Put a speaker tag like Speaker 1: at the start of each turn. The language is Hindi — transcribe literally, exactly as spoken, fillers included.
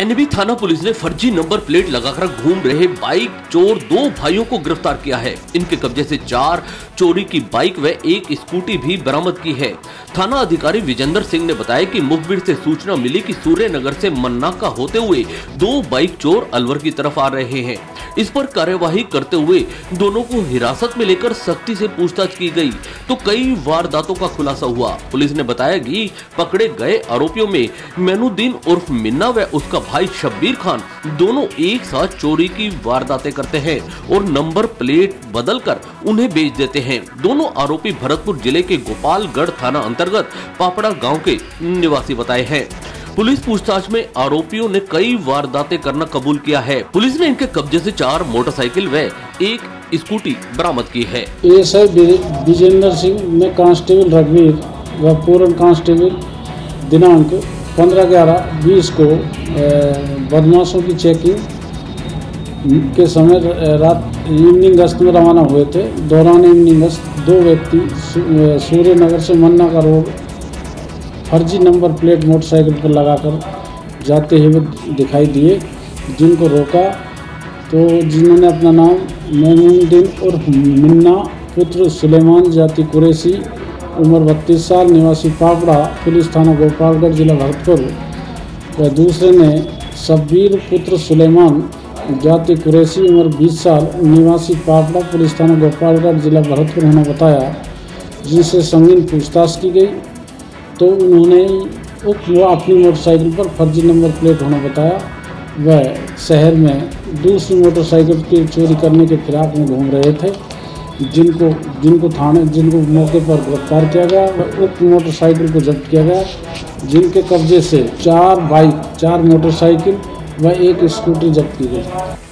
Speaker 1: एनबी थाना पुलिस ने फर्जी नंबर प्लेट लगाकर घूम रहे बाइक चोर दो भाइयों को गिरफ्तार किया है। इनके कब्जे से चार चोरी की बाइक व एक स्कूटी भी बरामद की है। थाना अधिकारी विजेंद्र सिंह ने बताया कि मुखबिर से सूचना मिली कि सूर्यनगर से मन्ना का होते हुए दो बाइक चोर अलवर की तरफ आ रहे हैं। इस पर कार्यवाही करते हुए दोनों को हिरासत में लेकर सख्ती से पूछताछ की गई तो कई वारदातों का खुलासा हुआ। पुलिस ने बताया कि पकड़े गए आरोपियों में मैनुद्दीन उर्फ मिन्ना व उसका भाई शब्बीर खान दोनों एक साथ चोरी की वारदातें करते हैं और नंबर प्लेट बदलकर उन्हें बेच देते हैं। दोनों आरोपी भरतपुर जिले के गोपालगढ़ थाना अंतर्गत पापड़ा गांव के निवासी बताए हैं। पुलिस पूछताछ में आरोपियों ने कई वारदातें करना कबूल किया है। पुलिस ने इनके कब्जे से चार मोटरसाइकिल व एक स्कूटी बरामद की है।
Speaker 2: एएसआई विजेंद्र सिंह में कांस्टेबल रघुवीर व पूर्ण कांस्टेबल दिनांक पंद्रह ग्यारह बीस को बदमाशों की चेकिंग के समय रात इवनिंग गश्त में रवाना हुए थे। दौरान इवनिंग गश्त दो व्यक्ति सूर्यनगर से मन्ना का रोड फर्जी नंबर प्लेट मोटरसाइकिल पर लगाकर जाते हुए दिखाई दिए, जिनको रोका तो जिन्होंने अपना नाम मैनुद्दीन उर्फ मिन्ना पुत्र सुलेमान जाति कुरैशी उम्र बत्तीस साल निवासी पापड़ा पुलिस थाना गोपालगढ़ जिला भरतपुर व दूसरे ने शब्बीर पुत्र सुलेमान जाति कुरैशी उम्र बीस साल निवासी पापड़ा पुलिस थाना गोपालगढ़ जिला भरतपुर होना बताया, जिनसे संगीन पूछताछ की गई तो उन्होंने वो अपनी मोटरसाइकिल पर फर्जी नंबर प्लेट होना बताया। वह शहर में दूसरी मोटरसाइकिल की चोरी करने के फिराक में घूम रहे थे, जिनको जिनको थाने जिनको मौके पर गिरफ्तार किया गया व उक्त मोटरसाइकिल को जब्त किया गया, जिनके कब्जे से चार बाइक चार मोटरसाइकिल व एक स्कूटी जब्त की गई।